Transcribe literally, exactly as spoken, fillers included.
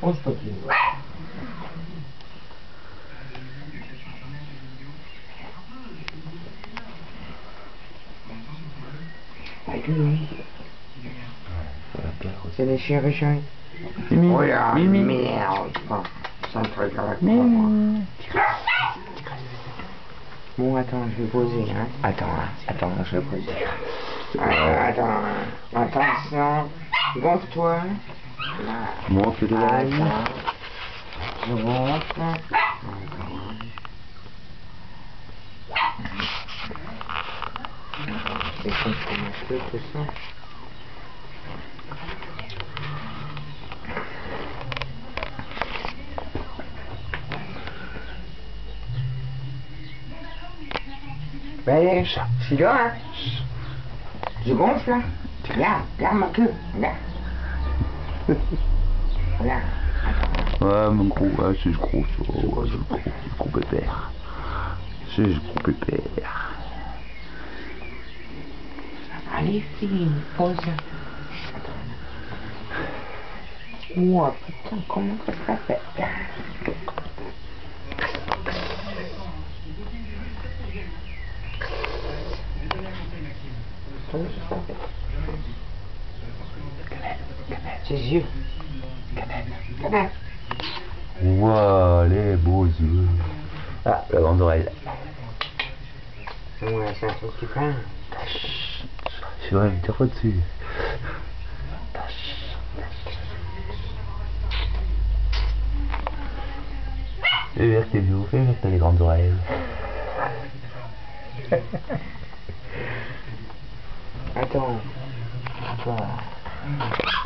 trop, je peux plus. Avec lui. C'est des chéris, chéris. Mimi. Oh là, Mimi. merde. Oh, c'est un truc avec moi. Mimi. Bon, attends, je vais poser, hein. Attends, hein. Attends, je vais poser. Ah, attends, hein. Attention. Gonfle-toi. Monte de la ligne. Attends. Je gonfle. C'est comme ça, un peu, tout ça. Ben allez, je suis là, hein. Je gonfle, là. Regarde, regarde ma queue, regarde. Regarde. Ouais, mon gros, ouais, c'est ce gros, ça. Ouais, c'est le gros, le gros pépère. C'est le gros pépère. Allez, fille, pose. Ouah, putain, comment ça se fait? Ses yeux. Canel. Ouah, les beaux yeux. Ah, la grande oreille. Ouais, c'est un truc qui prend. Je vais me dire pas dessus. Fais voir tes yeux, fais voir tes grandes oreilles. Attends. Attends.